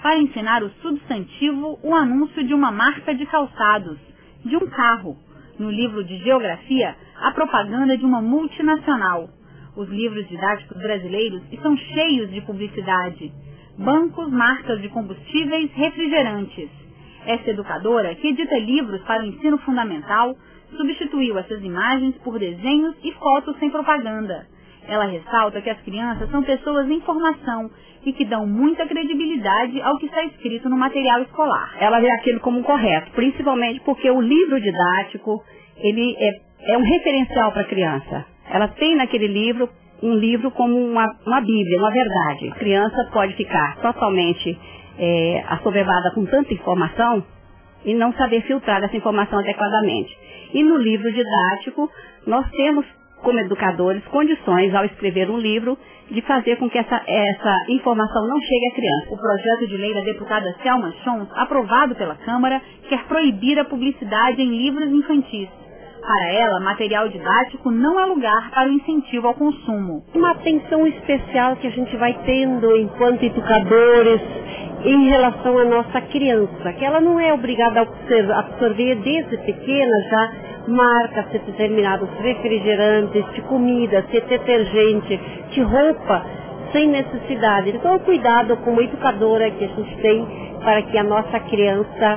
para ensinar o substantivo o anúncio de uma marca de calçados, de um carro. No livro de geografia, a propaganda de uma multinacional. Os livros didáticos brasileiros estão cheios de publicidade. Bancos, marcas de combustíveis, refrigerantes. Esta educadora, que edita livros para o ensino fundamental, substituiu essas imagens por desenhos e fotos sem propaganda. Ela ressalta que as crianças são pessoas em formação e que dão muita credibilidade ao que está escrito no material escolar. Ela vê aquilo como correto, principalmente porque o livro didático, ele é um referencial para a criança. Ela tem naquele livro, um livro como uma bíblia, uma verdade. A criança pode ficar totalmente assoberbada com tanta informação e não saber filtrar essa informação adequadamente. E no livro didático, nós temos, como educadores, condições, ao escrever um livro, de fazer com que essa informação não chegue à criança. O projeto de lei da deputada Selma Chons, aprovado pela Câmara, quer proibir a publicidade em livros infantis. Para ela, material didático não é lugar para o incentivo ao consumo. Uma atenção especial que a gente vai tendo enquanto educadores em relação à nossa criança, que ela não é obrigada a absorver desde pequena já marcas de determinados refrigerantes, de comida, de detergente, de roupa, sem necessidade. Então, o cuidado como educadora que a gente tem para que a nossa criança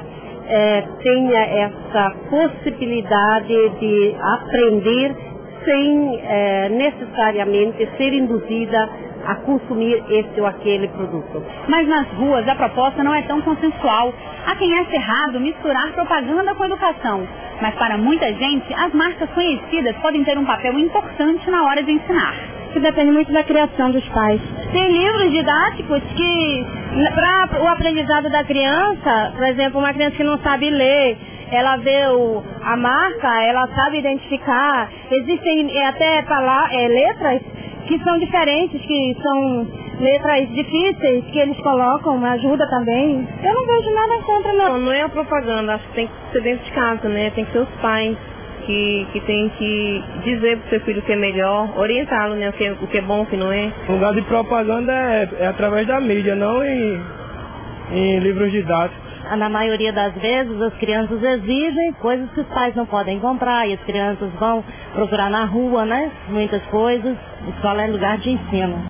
tenha essa possibilidade de aprender sem necessariamente ser induzida a consumir esse ou aquele produto. Mas nas ruas a proposta não é tão consensual. Há quem ache errado misturar propaganda com educação. Mas para muita gente, as marcas conhecidas podem ter um papel importante na hora de ensinar. Isso depende muito da criação dos pais. Tem livros didáticos que, para o aprendizado da criança, por exemplo, uma criança que não sabe ler, ela vê a marca, ela sabe identificar. Existem até letras que são diferentes, que são letras difíceis, que eles colocam, ajuda também. Eu não vejo nada contra, não. Não é a propaganda, acho que tem que ser dentro de casa, né? Tem que ser os pais que tem que dizer pro seu filho o que é melhor, orientá-lo, né? O que é bom, o que não é. O lugar de propaganda é através da mídia, não em livros didáticos. Na maioria das vezes, as crianças exigem coisas que os pais não podem comprar e as crianças vão procurar na rua, né? Muitas coisas. A escola é lugar de ensino.